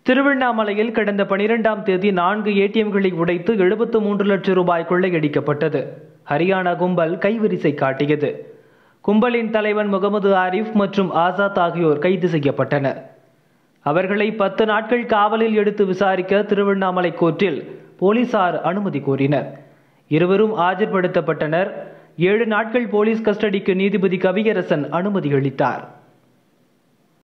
திருவண்ணாமலையில் கடந்த 12ஆம் தேதி 4 ஏடிஎம்களை உடைத்து 73 லட்சம் ரூபாய் கொள்ளையடிக்கப்பட்டது. ஹரியானா கும்பல் கைவரிசை காட்டியது. கும்பலின் தலைவன் முகமது ஆரிஃப் மற்றும் ஆசாத் ஆகியோர் கைது செய்யப்பட்டனர். அவர்களை 10 நாட்கள் காவலில் எடுத்து விசாரிக்க திருவண்ணாமலை கோர்ட்டில் போலீசார் அனுமதி கோரினர். இருவரும் ஆஜர்படுத்தப்பட்டனர். 7 நாட்கள் போலீஸ் கஸ்டடிக்கு நீதிபதி யரசன அனுமதி அளித்தார்.